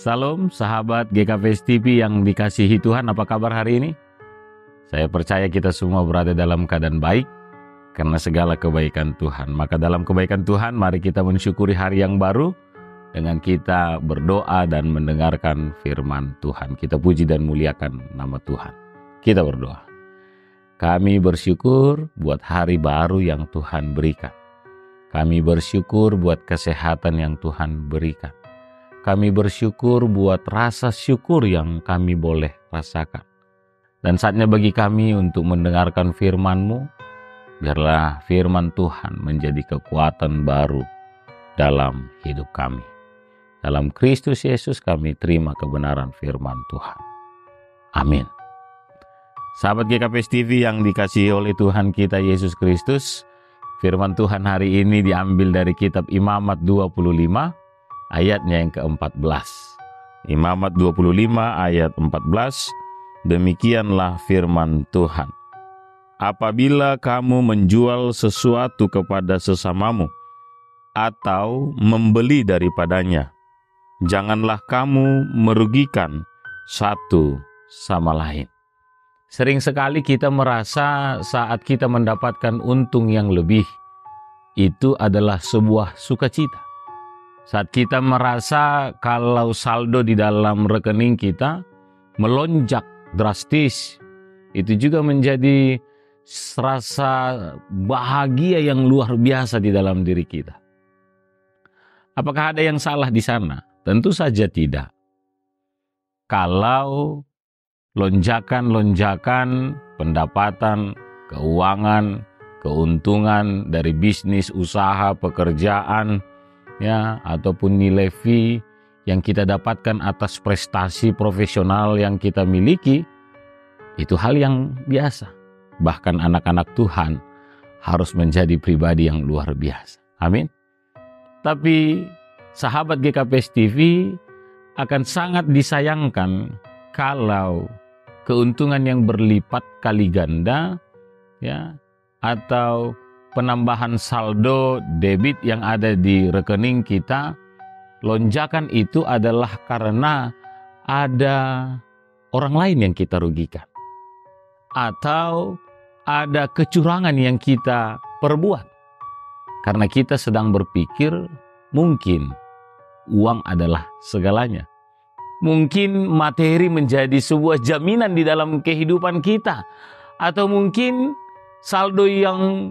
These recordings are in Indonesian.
Salam sahabat GKP TV yang dikasihi Tuhan, apa kabar hari ini? Saya percaya kita semua berada dalam keadaan baik karena segala kebaikan Tuhan. Maka dalam kebaikan Tuhan mari kita mensyukuri hari yang baru dengan kita berdoa dan mendengarkan firman Tuhan. Kita puji dan muliakan nama Tuhan. Kita berdoa. Kami bersyukur buat hari baru yang Tuhan berikan. Kami bersyukur buat kesehatan yang Tuhan berikan. Kami bersyukur buat rasa syukur yang kami boleh rasakan. Dan saatnya bagi kami untuk mendengarkan firman-Mu. Biarlah firman Tuhan menjadi kekuatan baru dalam hidup kami. Dalam Kristus Yesus kami terima kebenaran firman Tuhan. Amin. Sahabat GKP TV yang dikasihi oleh Tuhan kita Yesus Kristus, firman Tuhan hari ini diambil dari kitab Imamat 25, ayatnya yang ke-14. Imamat 25 ayat 14, demikianlah firman Tuhan. Apabila kamu menjual sesuatu kepada sesamamu, atau membeli daripadanya, janganlah kamu merugikan satu sama lain. Sering sekali kita merasa saat kita mendapatkan untung yang lebih, itu adalah sebuah sukacita. Saat kita merasa kalau saldo di dalam rekening kita melonjak drastis, itu juga menjadi rasa bahagia yang luar biasa di dalam diri kita. Apakah ada yang salah di sana? Tentu saja tidak. Kalau lonjakan-lonjakan pendapatan, keuangan, keuntungan dari bisnis, usaha, pekerjaan, ya, ataupun nilai fee yang kita dapatkan atas prestasi profesional yang kita miliki, itu hal yang biasa. Bahkan anak-anak Tuhan harus menjadi pribadi yang luar biasa. Amin. Tapi sahabat GKP TV akan sangat disayangkan kalau keuntungan yang berlipat kali ganda, ya, atau penambahan saldo debit yang ada di rekening kita, lonjakan itu adalah karena ada orang lain yang kita rugikan. Atau ada kecurangan yang kita perbuat. Karena kita sedang berpikir mungkin uang adalah segalanya. Mungkin materi menjadi sebuah jaminan di dalam kehidupan kita. Atau mungkin saldo yang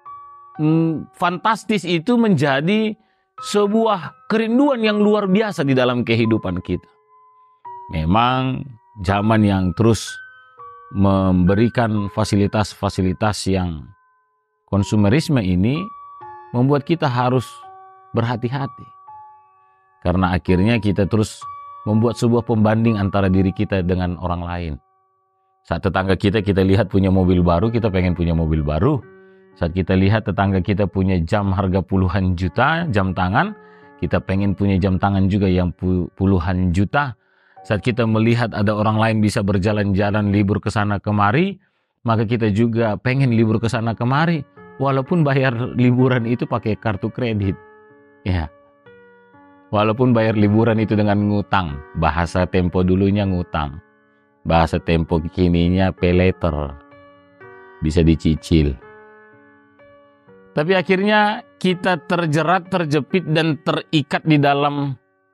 fantastis itu menjadi sebuah kerinduan yang luar biasa di dalam kehidupan kita. Memang zaman yang terus memberikan fasilitas-fasilitas yang konsumerisme ini membuat kita harus berhati-hati. Karena akhirnya kita terus membuat sebuah pembanding antara diri kita dengan orang lain. Saat tetangga kita lihat punya mobil baru, kita pengen punya mobil baru. Saat kita lihat tetangga kita punya jam harga puluhan juta, jam tangan, kita pengen punya jam tangan juga yang puluhan juta. Saat kita melihat ada orang lain bisa berjalan-jalan libur ke sana kemari, maka kita juga pengen libur ke sana kemari, walaupun bayar liburan itu pakai kartu kredit. Ya. Walaupun bayar liburan itu dengan ngutang, bahasa tempo dulunya ngutang. Bahasa tempo kininya pay later. Bisa dicicil. Tapi akhirnya kita terjerat, terjepit, dan terikat di dalam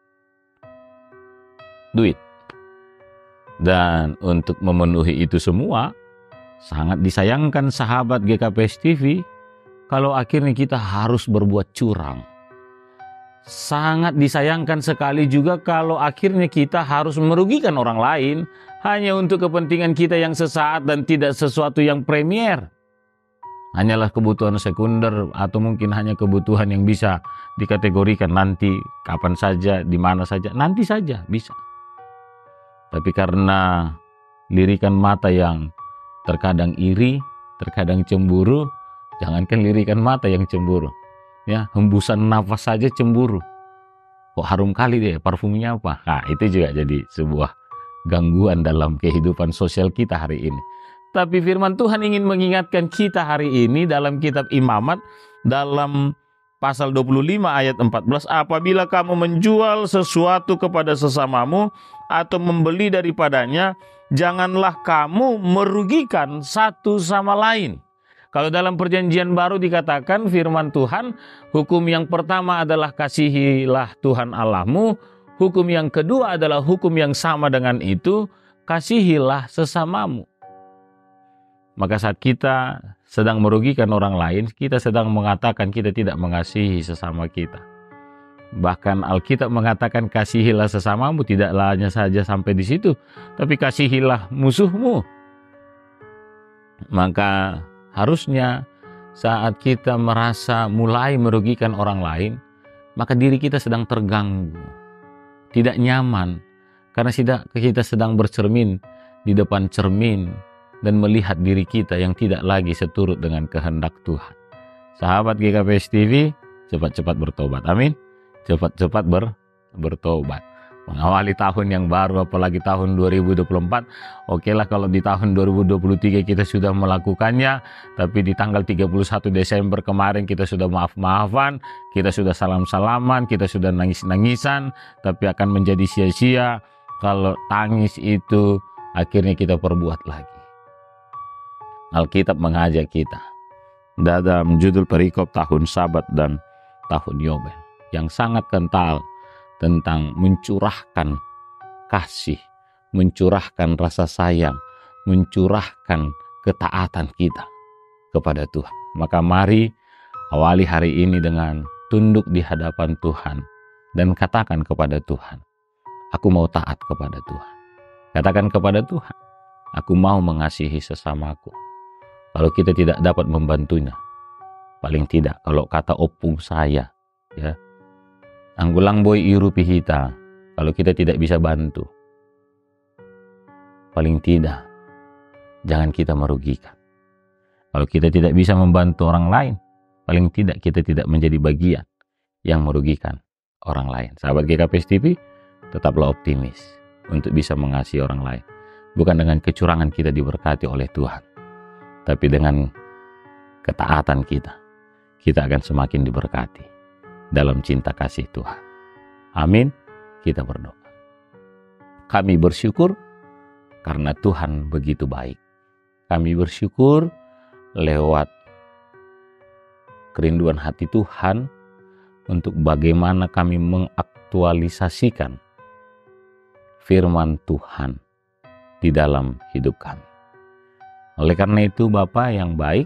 duit. Dan untuk memenuhi itu semua, sangat disayangkan sahabat GKP TV kalau akhirnya kita harus berbuat curang. Sangat disayangkan sekali juga kalau akhirnya kita harus merugikan orang lain hanya untuk kepentingan kita yang sesaat dan tidak sesuatu yang premier. Hanyalah kebutuhan sekunder atau mungkin hanya kebutuhan yang bisa dikategorikan nanti, kapan saja, di mana saja, nanti saja bisa. Tapi karena lirikan mata yang terkadang iri, terkadang cemburu, jangankan lirikan mata yang cemburu, ya, hembusan nafas saja cemburu. Kok harum kali deh, parfumnya apa? Nah, itu juga jadi sebuah gangguan dalam kehidupan sosial kita hari ini. Tapi firman Tuhan ingin mengingatkan kita hari ini dalam kitab Imamat, dalam pasal 25 ayat 14, apabila kamu menjual sesuatu kepada sesamamu atau membeli daripadanya, janganlah kamu merugikan satu sama lain. Kalau dalam perjanjian baru dikatakan firman Tuhan, hukum yang pertama adalah kasihilah Tuhan Allahmu, hukum yang kedua adalah hukum yang sama dengan itu, kasihilah sesamamu. Maka saat kita sedang merugikan orang lain, kita sedang mengatakan kita tidak mengasihi sesama kita. Bahkan Alkitab mengatakan kasihilah sesamamu, tidak hanya saja sampai di situ, tapi kasihilah musuhmu. Maka harusnya saat kita merasa mulai merugikan orang lain, maka diri kita sedang terganggu, tidak nyaman, karena kita sedang bercermin di depan cermin dan melihat diri kita yang tidak lagi seturut dengan kehendak Tuhan. Sahabat GKPS TV, cepat-cepat bertobat. Amin. Cepat-cepat bertobat. Mengawali tahun yang baru, apalagi tahun 2024. Okelah kalau di tahun 2023 kita sudah melakukannya, tapi di tanggal 31 Desember kemarin kita sudah maaf-maafan, kita sudah salam-salaman, kita sudah nangis-nangisan, tapi akan menjadi sia-sia kalau tangis itu akhirnya kita perbuat lagi. Alkitab mengajak kita dalam judul perikop tahun Sabat dan tahun Yobel yang sangat kental tentang mencurahkan kasih, mencurahkan rasa sayang, mencurahkan ketaatan kita kepada Tuhan. Maka mari awali hari ini dengan tunduk di hadapan Tuhan dan katakan kepada Tuhan, aku mau taat kepada Tuhan. Katakan kepada Tuhan, aku mau mengasihi sesamaku. Kalau kita tidak dapat membantunya, paling tidak kalau kata opung saya, ya, anggulang boy iru pihita, kalau kita tidak bisa bantu, paling tidak jangan kita merugikan. Kalau kita tidak bisa membantu orang lain, paling tidak kita tidak menjadi bagian yang merugikan orang lain. Sahabat GKPS TV, tetaplah optimis untuk bisa mengasihi orang lain. Bukan dengan kecurangan kita diberkati oleh Tuhan, tapi dengan ketaatan kita akan semakin diberkati dalam cinta kasih Tuhan. Amin. Kita berdoa. Kami bersyukur karena Tuhan begitu baik. Kami bersyukur lewat kerinduan hati Tuhan untuk bagaimana kami mengaktualisasikan firman Tuhan di dalam hidup kami. Oleh karena itu Bapa yang baik,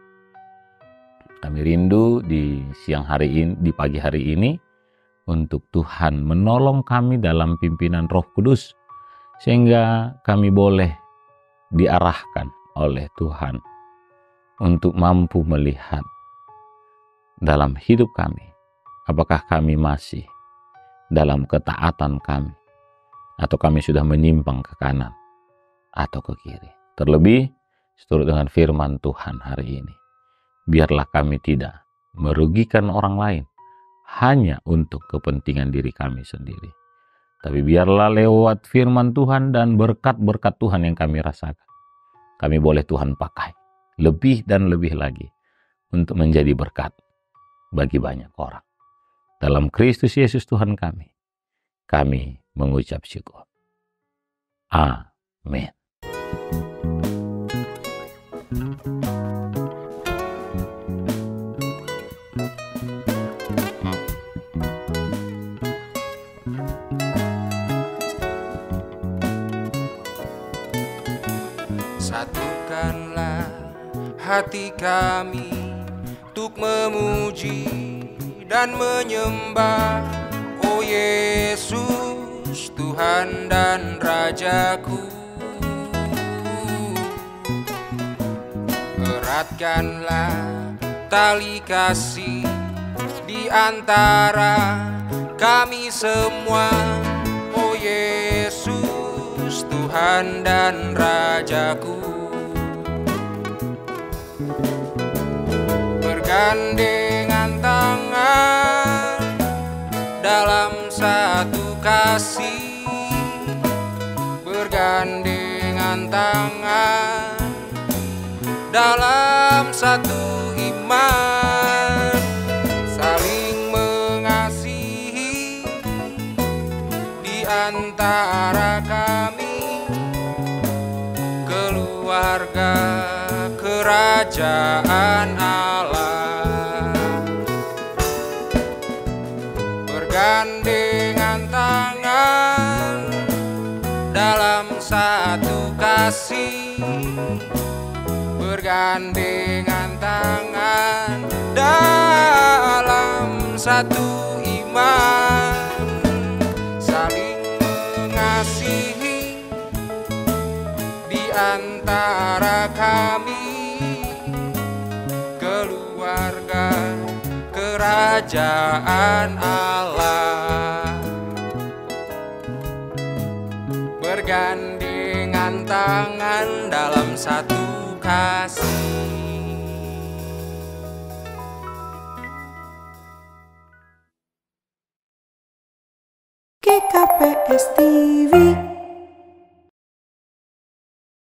kami rindu di siang hari ini, di pagi hari ini, untuk Tuhan menolong kami dalam pimpinan Roh Kudus, sehingga kami boleh diarahkan oleh Tuhan untuk mampu melihat dalam hidup kami, apakah kami masih dalam ketaatan kami, atau kami sudah menyimpang ke kanan atau ke kiri. Terlebih, seturut dengan firman Tuhan hari ini, biarlah kami tidak merugikan orang lain hanya untuk kepentingan diri kami sendiri. Tapi biarlah lewat firman Tuhan dan berkat-berkat Tuhan yang kami rasakan, kami boleh Tuhan pakai lebih dan lebih lagi untuk menjadi berkat bagi banyak orang. Dalam Kristus Yesus Tuhan kami mengucap syukur. Amin. Satukanlah hati kami untuk memuji dan menyembah, oh Yesus, Tuhan dan Rajaku. Eratkanlah tali kasih di antara kami semua, oh Yesus, Tuhan dan Rajaku. Bergandengan tangan dalam satu kasih, bergandengan tangan dalam satu iman, saling antara kami, keluarga kerajaan Allah. Bergandengan tangan dalam satu kasih, bergandengan tangan dalam satu iman, saling mengasihi di antara kami, keluarga kerajaan Allah. Bergandengan tangan dalam satu kasih. GKPS